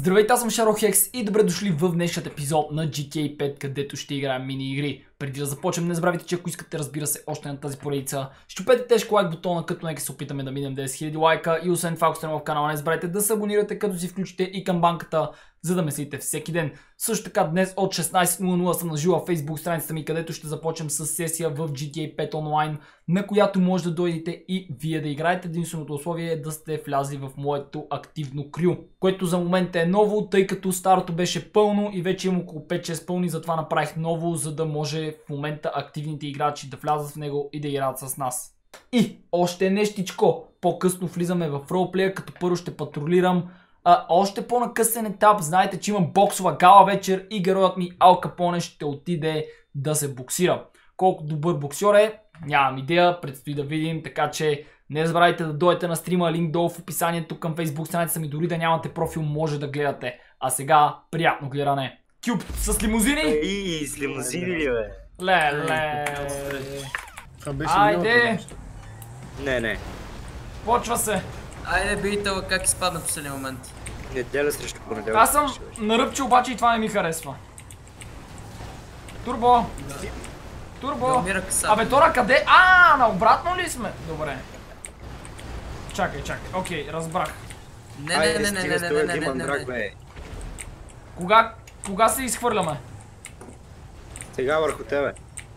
Здравейте, аз съм Шарохекс и добре дошли в днешният епизод на GTA 5, където ще играем мини игри. Преди да започнем, не забравяйте, че ако искате, разбира се, още на тази поредица, щупете тежко лайк бутона, като нека се опитаме да минем 10 000 лайка и освен това, ако сте в канала, не забравяйте да се абонирате, като си включите и камбанката, за да ме следите всеки ден. Също така днес от 16:00 съм нажила в Facebook страницата ми, където ще започнем с сесия в GTA 5 онлайн, на която може да дойдете и вие да играете. Единственото условие е да сте влязли в моето активно крю, което за момента е ново, тъй като старото беше пълно и вече има около 5-6 пълни, затова направих ново, за да може в момента активните играчи да влязат в него и да играят с нас. И още нещичко, по-късно влизаме в ролплея, като първо ще патрулирам. Още по-накъсен етап, знаете, че имам боксова гала вечер и героят ми Ал Капоне ще отиде да се боксира. Колко добър боксер е, нямам идея, предстои да видим, така че не забравяйте да дойдете на стрима, линк долу в описанието към Facebook страницата ми, дори да нямате профил, може да гледате. А сега, приятно гледане. Кюб с лимузини? Ей, с лимузини ли бе? Леле. Айде! Не. Почва се. Айде бейтъл, как изпадна в последния момент? Неделя срещу понеделя. Аз съм наръпче, обаче и това не ми харесва. Турбо! Турбо! Абе Тора къде? Наобратно ли сме? Добре. Чакай. Окей, разбрах. Не. Кога се изхвърляме? Сега върху тебе.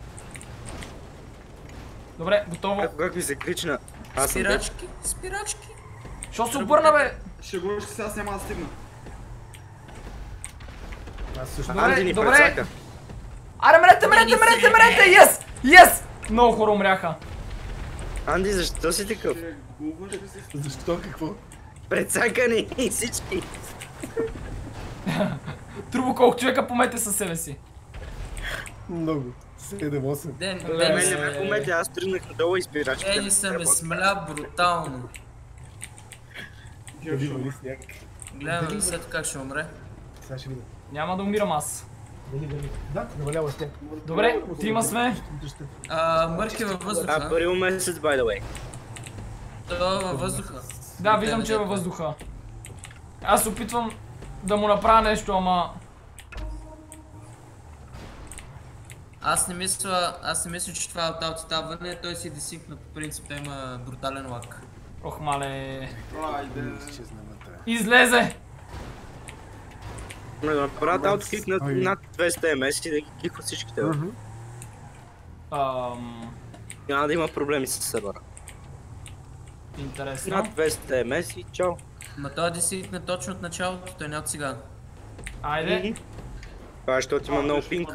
Добре, готово. Как ми се крична? Спирачки. Що се обърна, бе? Шегуваш се, аз няма да стигна. Добре. Аре, мерете! Yes! Много хора умряха. Анди, защо си такъв? Защо? Какво? Прецакани и всички. Турбо, колко човека помете със себе си? Много. 7-8. Ден, Не ме помете, аз тръгнах надолу и спирачките. Ени са ме смля брутално. Гледам след как ще умре. Сега ще видим. Няма да умирам аз. Да, намалява сняг. Добре, трима сме. Мърк е във въздуха. Април месец, by the way. Това е във въздуха. Да, виждам, че е във въздуха. Аз се опитвам да му направя нещо, ама... Аз не мисля, че това е от аутстабване, той си десинкна по принцип, той има брутален лак. Ох, мале... Изчезна. Излезе! Да направят ауткик над 200 ms и да ги киква всичките. Няма да има проблеми с сервера. Интересно. Над 200 ms и чао. Ма той десинкна точно от началото, той не от сега. Айде. Това е, защото има много пинг.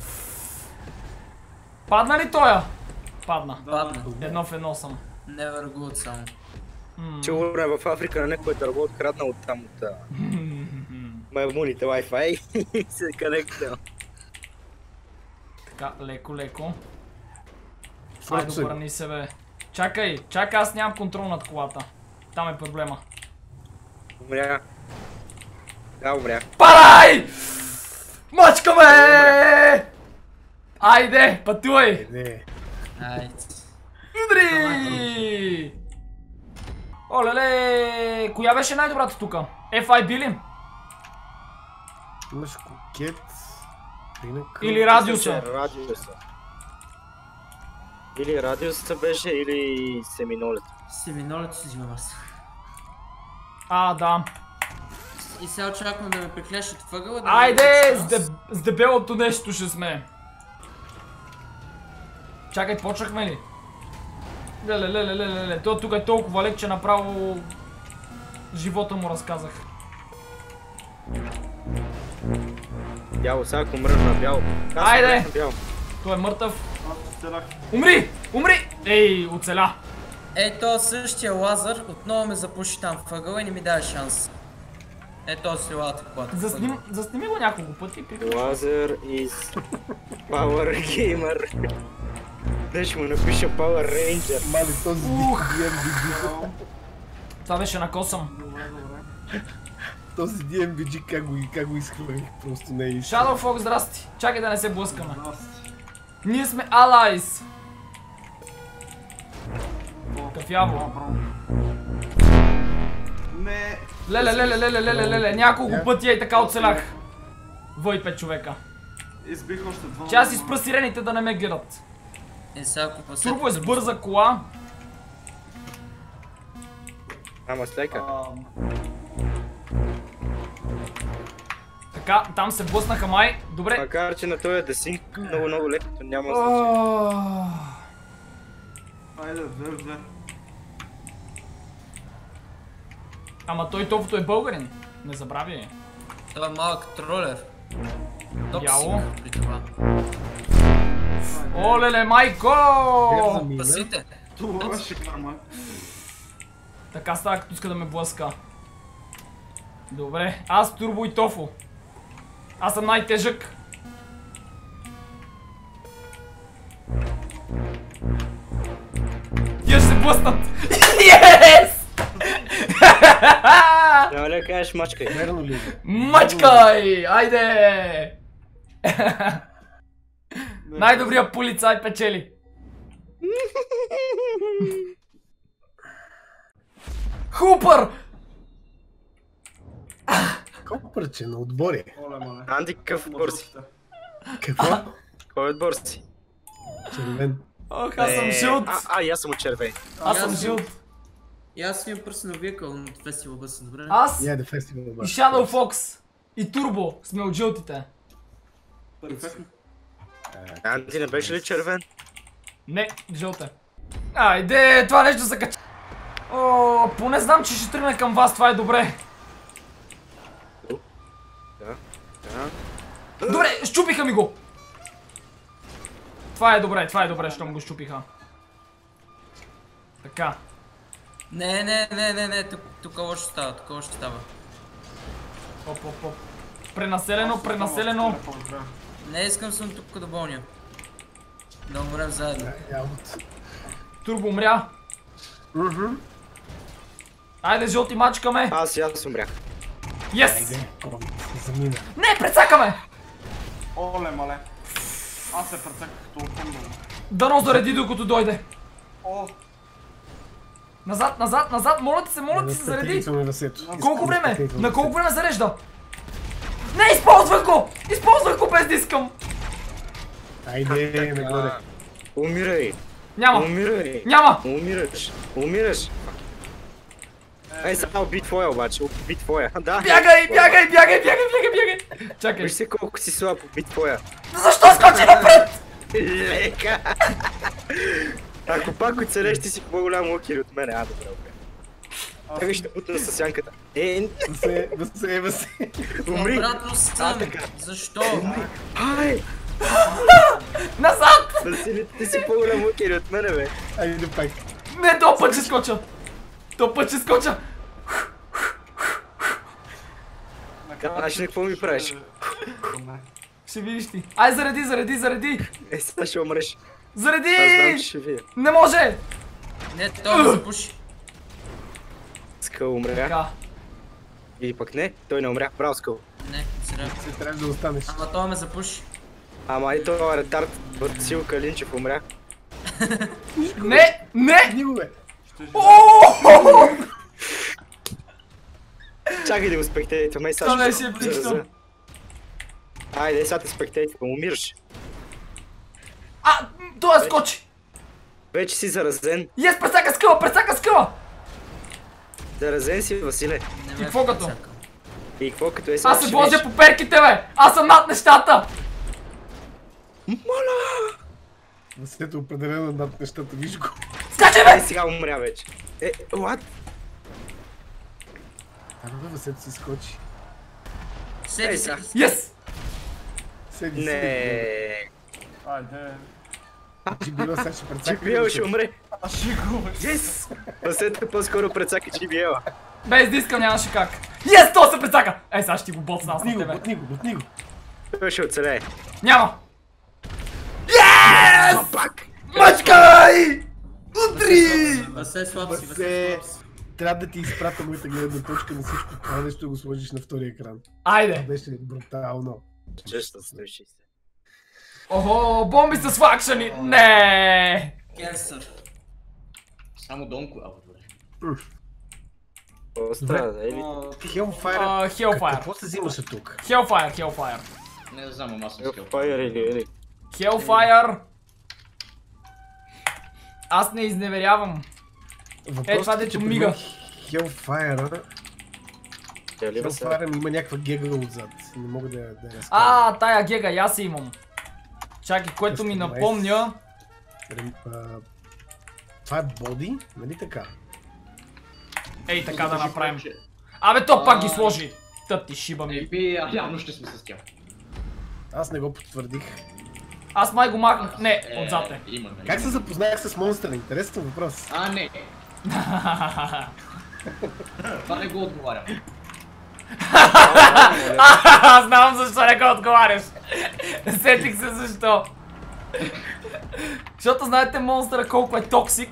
Падна ли тоя? Падна. Падна. 1 в 1 съм. Never good само. Чуло е в Африка на някой търго откраднал от там от маймуните Wi-Fi и се конектнал. Така, леко. Айде, обърни се, бе. Чакай, аз нямам контрол над колата. Там е проблема. Умря. Да, умря. Парай! Мачкаме! Айде, пътувай! Айде. Удри! Олеле! Коя беше най-добрата тука? FIB ли? Имаш кокет. Или радиуса? Или радиуса беше, или семинолето. Семинолето си взимам аз. Да. И сега очаквам да ме приклеш от въгъла. Айде! С дебелото нещо ще сме. Чакай, почнахме ли? Леле. Той тук е толкова лек, че направо живота му разказах. Бяло, сега ако мръж на бяло. Айде! Той е мъртъв. Умри! Ей, оцеля. Ето същия Лазар отново ме запуши там в въгъла и не ми даде шанс. Ето селата колата. Засними го няколко пъти. Лазар is Power Gamer. Да ще му напиша Power Ranger. Мали този DMBG. Това беше на косъм. Този DMBG как го изхвърлих, просто не е истина. Shadow Fox, здрасти. Чакай да не се блъскаме. Ние сме allies. Кафяво. Не. Леле, няколко пъти и така оцелях. Вой 5 човека. Избих още два. Че аз изпра сирените да не ме гледат. Турбо е с бърза кола. Ама стека. Така, там се блъснаха май. Добре. Макар че на този десинг много леко няма значение. Айде, две. Ама той тофото е българин. Не забрави. Това е малък тролер. Яло. При това. Олеле, майко! Пасите. Това ще карма. Така става, като иска да ме блъска. Добре, аз Турбо и Тофо. Аз съм най-тежък. Тия ще се блъснат! Yes! Няма ли да кажеш мачкай? Верно ли? Мачкай! Айде! Най-добрият полицай печели. Хупър! Копърче на отбори. Оле, мале. Анди, какъв отбор си? Какво? Кой отбор си? Червен. Ох, аз съм жълт. И аз съм от червен. Аз съм жълт. И аз имам персонал вехикъл от фестивал бъса, добре? Аз Яде фестивал и бъс. Shadow Fox и Турбо сме от жълтите. Перфектно. Анди, не беше ли червен? Не, жълте. Айде, това нещо се кача. О, поне знам, че ще тръгне към вас, това е добре. Да. Добре, щупиха ми го. Това е добре, щом го щупиха. Така. Не, тук още става, Оп. Пренаселено. Не искам съм тук да болня. Да умрем заедно. Турбо умря. Айде, жълти, мачкаме. Аз умрях. Yes! Айде, замина. Не, прецакаме! Оле, мале. Аз се прецаках толкова много. Дано зареди докато дойде. О, Назад, моля ти се, зареди. Колко време? На колко време зарежда? Не, използвах го без да искам. Айде, нагоре. Умирай. Няма. Умираш. Ей, сега уби твоя обаче, уби твоя. Да. Бягай! Чакай. Виж се колко си слаб, уби твоя. Защо скочи напред? Лека. Ако пак оцелеш, ти си по-голям лукер от мене. Добре. Така ще бутна със сянката. Да се. Умри. Обратно съм. Защо? Ай! Назад! Васили, ти си по-голям лукер от мене, бе. Айде пак. Не, то път ще скоча. Знаеш ли какво ми правиш? Ще видиш ти. Ай, зареди. Сега ще умреш. Зареди! Аз знам, че ще вия. Не може! Не, той ме запуши. Скъл умря. Така. Или пък не, той не умря. Браво, Скъл. Не, сега. Се трябва да останеш. Ама той ме запуши. Ама и това ретард, Васил Калинчев умря. Не! Него, бе. Чакай да го спектейтваме и сега Това не ще си е пично. Айде, сега те спектейтвам, умираш. Това скочи! Вече си заразен. Ес, пресака скъла! Заразен си, Василе. Не какво като? И какво като е сега? Аз се возя по перките, бе! Аз съм над нещата! Моля! Василето определено над нещата, виж го. Скачай, бе! Сега умря вече. What? Абе, Василето си скочи. Седи се. Ес! Седи. Не. айде. Чибила сега ще прецака. Чибиела ще умре. Аз ще го Yes! Василето по-скоро прецака Чибиела. Без да искам нямаше как. Ес, то се прецака! Ей, сега ще ти го боцна аз на тебе. Бутни го. Той ще оцелее. Няма! Ес! Пак! Мачкай! Утри! Васе слаб си, Васе, трябва да ти изпратя моята гледна точка на всичко това нещо го сложиш на втория екран. Това Айде! беше брутално. Често 160. Охо, бомби с факшени! Не! Кенсър. Само Донко, добре. Какво страда, или? Hellfire. Hellfire. Какво се взимаше тук? Hellfire. Не знам, ама аз съм скел. Hellfire или? Hellfire. Аз не изневерявам. Това дето мига. Hellfire. Дали се? Hellfire има някаква гега отзад. Не мога да я разкажа. Тая гега, и аз имам. Чакай, което ми напомня. Това е боди, нали така? Ей, така да направим. Абе, то пак ги сложи. Тът ти шиба ми. Явно ще сме с тях. Аз не го потвърдих. Аз май го махнах. Не, отзад е. Как се запознах с монстъра? Интересен въпрос. Не. Това не го отговарям. Знам защо не го отговаряш. Сетих се защо. Защото знаете монстъра колко е токсик.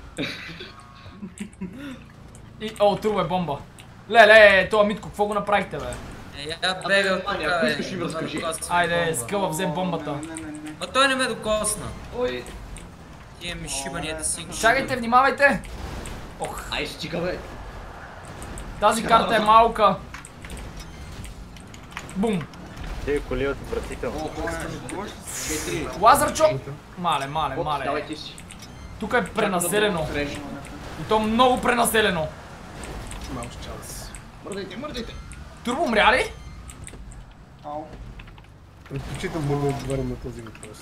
И, турбо е бомба. Леле, това Митко, какво го направихте, бе? Я бега от тук, бе. Айде, скъла, взе бомбата. А той не ме докосна. Ой. Тия ми шибания да си... Чакайте, внимавайте! Ох. Ай, стига, бе. Тази карта е малка. Бум. Тези коли отвратително. Лазарчо! Мале. Давай ти си. Тук е пренаселено. И то много пренаселено. Малко шанс. Мърдайте. Турбо умря ли? Ау. Предпочитам да не отговарям на този въпрос.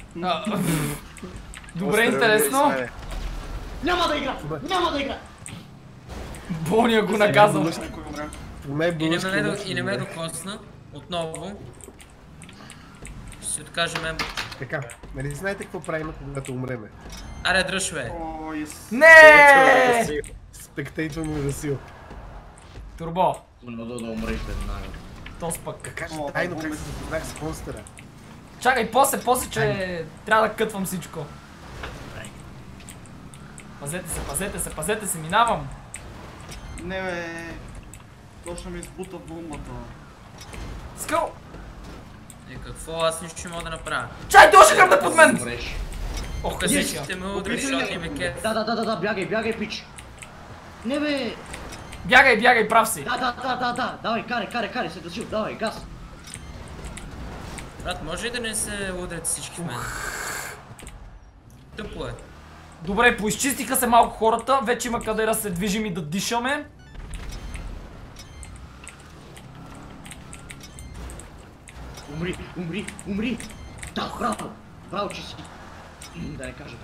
Добре, интересно. Няма да игра! Боня го наказва. И не ме докосна. Отново. Ще си откажем ембо. Така, нали знаете какво правим, когато умреме? Аре, дръж, бе. Не! Спектейторно Васил. Турбо. Да умреш веднага. То спък. Кажи тайно как се запознах с монстъра. Чакай, после, че трябва да кътвам всичко. Пазете се, минавам. Не, бе. Точно ми избута бомбата. Скъл! Какво? Аз нищо не мога да направя. Чай, той ще хърне под мен! Ох, Късичите късича. ме удриш, защото им е кеф. Да, бягай, пич. Не, бе. Бягай, прав си. Да. Давай, карай, се досил, давай, газ. Брат, може ли да не се удрят всички в мен? Тъпо е. Добре, поизчистиха се малко хората, вече има къде да се движим и да дишаме. Умри. Да, браво, че си. Да не кажа.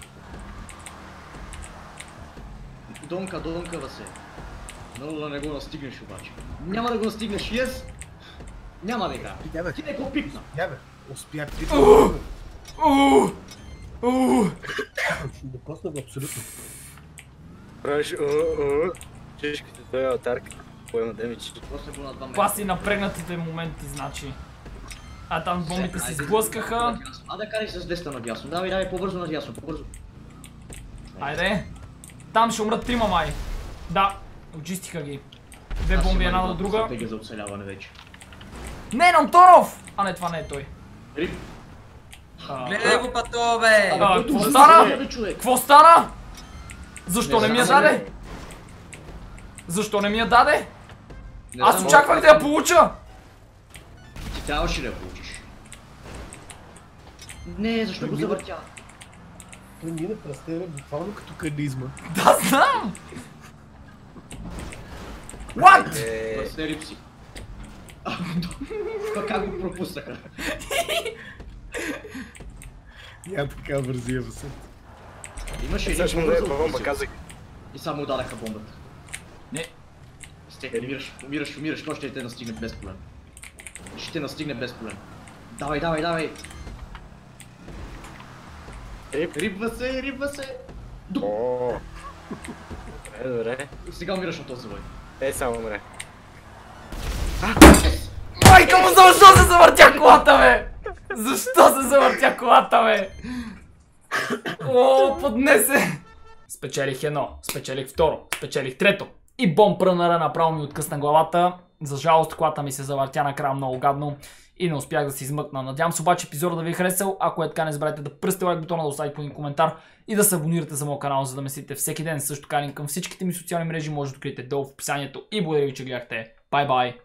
Донка, Васе. Много да не го настигнеш обаче. Няма да го настигнеш, yes? Няма да игра. Ти не го пипна. Я бе, успях ти. Докосна го абсолютно. Правиш чешките той е атарка. Поема демидж. Паси напрегнатите моменти, значи. А там бомбите се сблъскаха. Да карай с 200 надясно. Давай, по-бързо надясно, побързо. Айде. Там ще умрат трима май. Да, очистиха ги. Две бомби една до друга. Стратегия за оцеляване вече. Не, Антонов! А не, това не е той. Гледай го пато, бе! Какво стана? Защо не ми я даде? Защо не ми я даде? Аз очаквах да я получа! Ти трябваше да я получиш. Не, защо го завъртя? Той мина през тебе буквално като канизма. Да, знам! What? Пръсне рипси. Как го пропуснаха? Няма така вързия Васет. Имаше един Също бомба му бомба, казах. и само удадаха бомбата. Не. Стекай, умираш, то ще те настигне без проблем. Ще те настигне без проблем. Давай! Рибва се! Ооо. Добре. Сега умираш от този бой. Само умре. Майка му, защо се завъртя колата, бе? Защо се завъртя колата, бе? О, поднесе! Спечелих едно, спечелих второ, спечелих трето. И бомб рънъра направо ми откъсна главата. За жалост колата ми се завъртя накрая много гадно. и не успях да се измъкна. Надявам се обаче епизода да ви е харесал. Ако е така, не забравяйте да пръсте лайк бутона, да оставите по един коментар и да се абонирате за моят канал, за да ме следите всеки ден. Също така линк към всичките ми социални мрежи може да откриете долу в описанието и благодаря ви, че гледахте. Бай-бай!